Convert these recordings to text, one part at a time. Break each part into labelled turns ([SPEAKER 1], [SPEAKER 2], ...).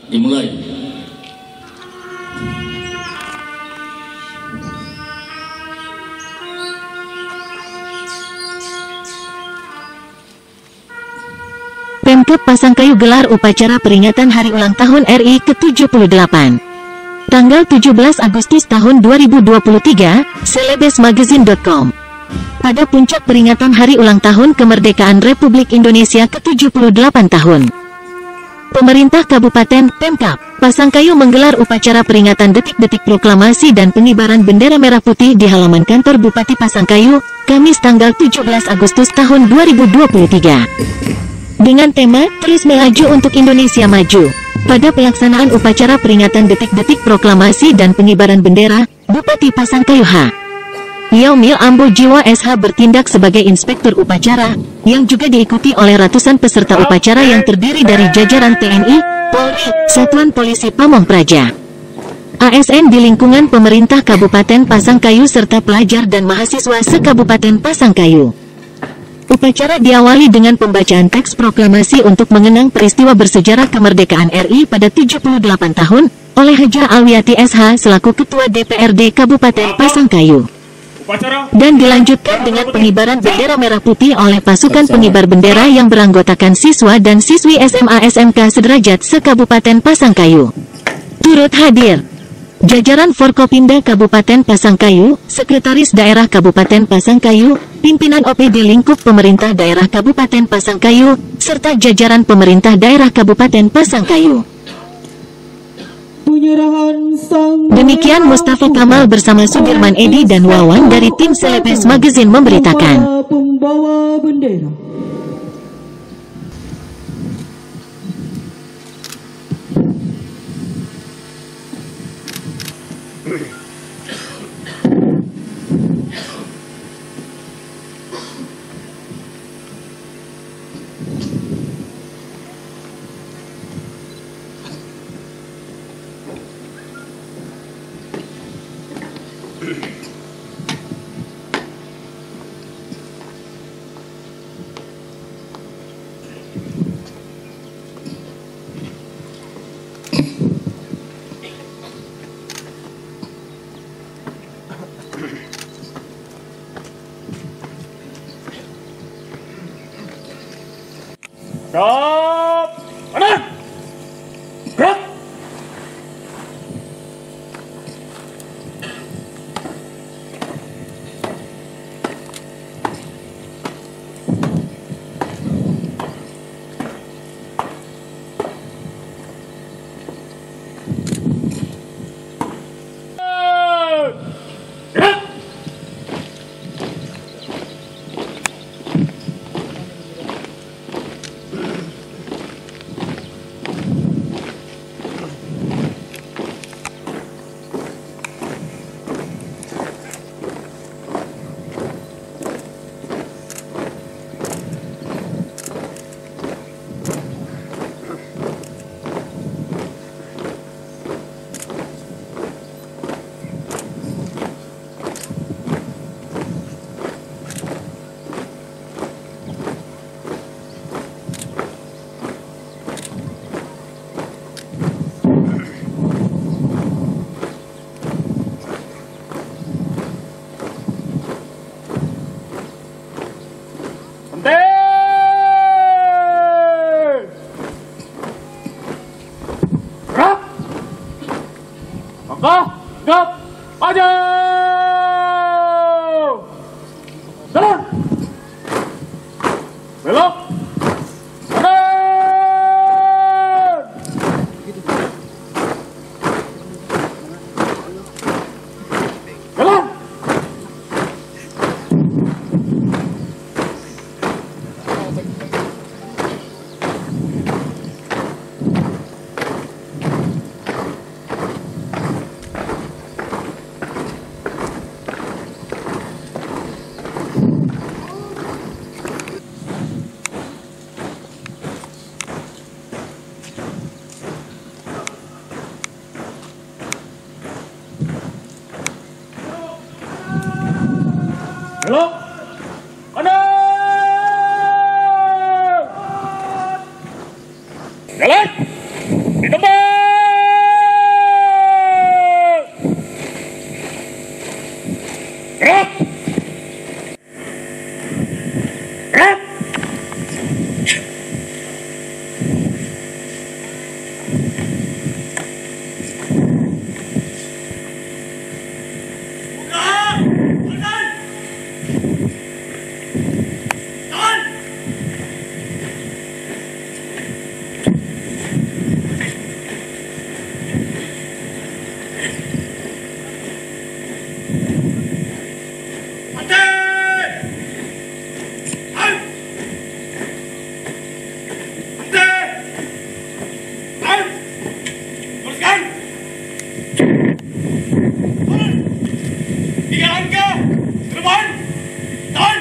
[SPEAKER 1] dimulai.
[SPEAKER 2] Pemkab Pasangkayu gelar upacara peringatan Hari Ulang Tahun RI ke-78. Tanggal 17 Agustus tahun 2023, Celebesmagazine.com. Pada puncak peringatan Hari Ulang Tahun Kemerdekaan Republik Indonesia ke-78 tahun, Pemerintah Kabupaten Pemkab Pasangkayu menggelar upacara peringatan detik-detik proklamasi dan pengibaran bendera merah putih di halaman kantor Bupati Pasangkayu, Kamis tanggal 17 Agustus tahun 2023. Dengan tema, Terus Melaju untuk Indonesia Maju. Pada pelaksanaan upacara peringatan detik-detik proklamasi dan pengibaran bendera, Bupati Pasangkayu H. Yaumil Ambo Jiwa SH bertindak sebagai inspektur upacara, yang juga diikuti oleh ratusan peserta upacara yang terdiri dari jajaran TNI, Polri, Satuan Polisi Pamong Praja, ASN di lingkungan pemerintah Kabupaten Pasangkayu serta pelajar dan mahasiswa se-Kabupaten Pasangkayu. Upacara diawali dengan pembacaan teks proklamasi untuk mengenang peristiwa bersejarah kemerdekaan RI pada 78 tahun, oleh Haja Alwiati SH selaku Ketua DPRD Kabupaten Pasangkayu. Dan dilanjutkan dengan pengibaran bendera merah putih oleh pasukan pengibar bendera yang beranggotakan siswa dan siswi SMA SMK sederajat se-Kabupaten Pasangkayu. Turut hadir jajaran Forkopimda Kabupaten Pasangkayu, Sekretaris Daerah Kabupaten Pasangkayu, pimpinan OPD lingkup pemerintah daerah Kabupaten Pasangkayu, serta jajaran pemerintah daerah Kabupaten Pasangkayu. Demikian Mustafa Kamal bersama Sudirman Edi dan Wawan dari tim Celebes Magazine memberitakan.
[SPEAKER 3] Pembawa bendera.
[SPEAKER 4] Stop! Kanan! Gerak! Gerak! Gap, maju! Jalan! Belok! Kanan! Jalan! Belok! Kanan! Jalan! Di tempat! Tiga langkah ke depan. Tahan.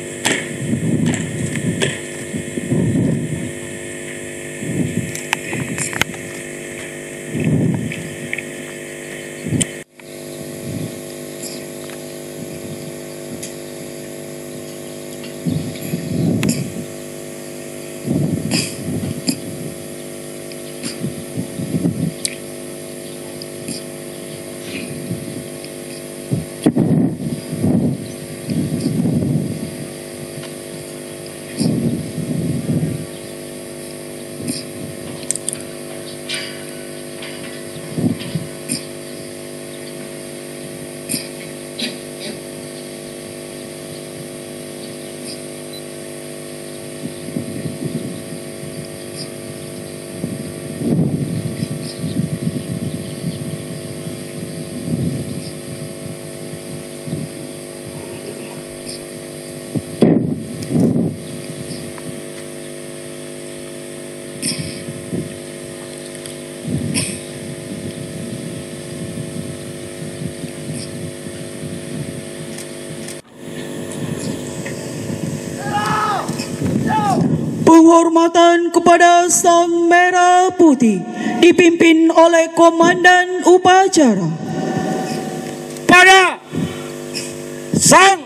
[SPEAKER 1] Penghormatan kepada Sang Merah Putih dipimpin oleh Komandan Upacara.
[SPEAKER 4] Pada Sang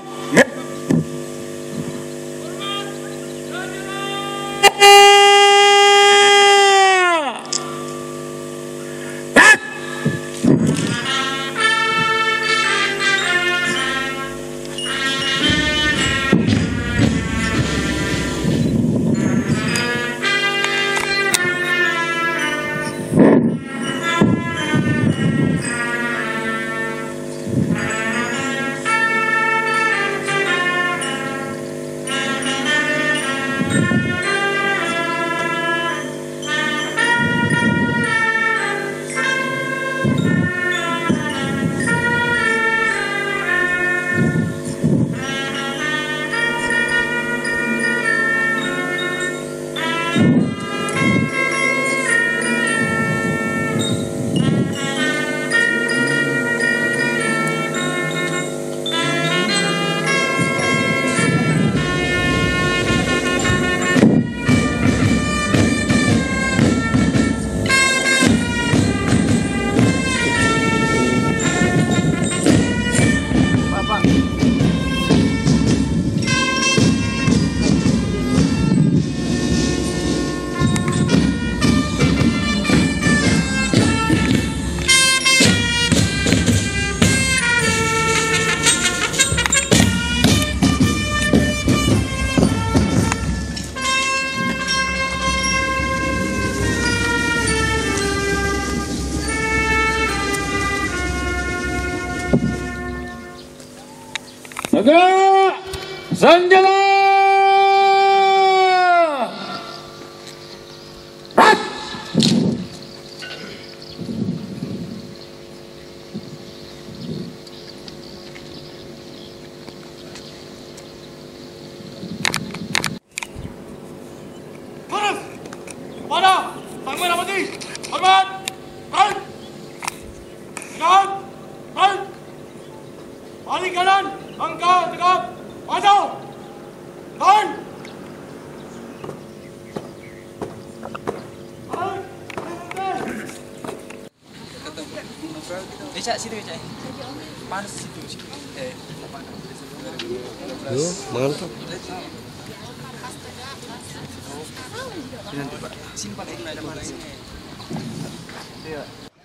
[SPEAKER 4] Tegak senjata. Panas pada Sang Merah Putih. Hormat. Baik. Tegak. Baik. Balik kanan. Langkah tegak, maju, tahan.
[SPEAKER 3] Cak sini cak. Panas situ.
[SPEAKER 5] Mantap.
[SPEAKER 3] Nanti Pak, simpan ya, ada panas. Iya.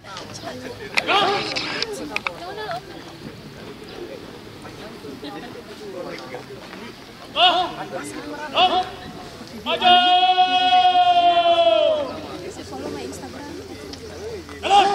[SPEAKER 4] Maju!
[SPEAKER 6] Follow my Instagram.
[SPEAKER 4] Jalan!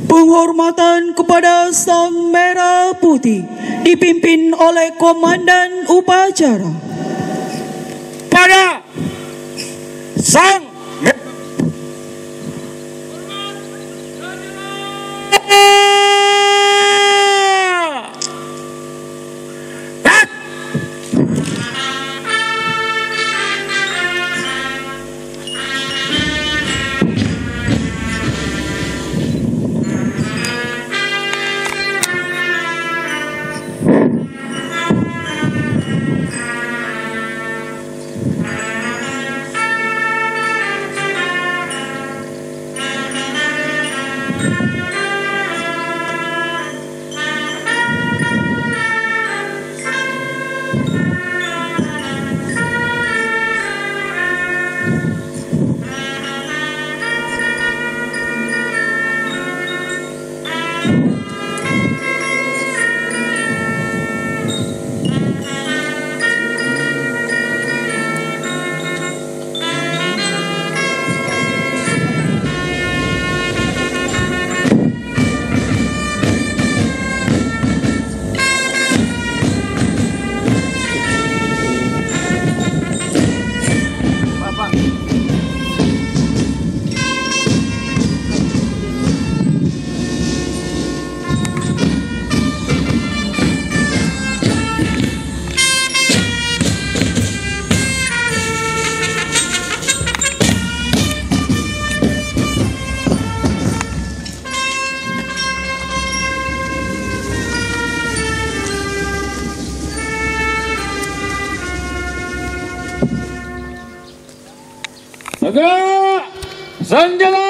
[SPEAKER 1] Penghormatan kepada Sang Merah Putih dipimpin oleh Komandan Upacara.
[SPEAKER 4] Pada Sang Tegak, senjata!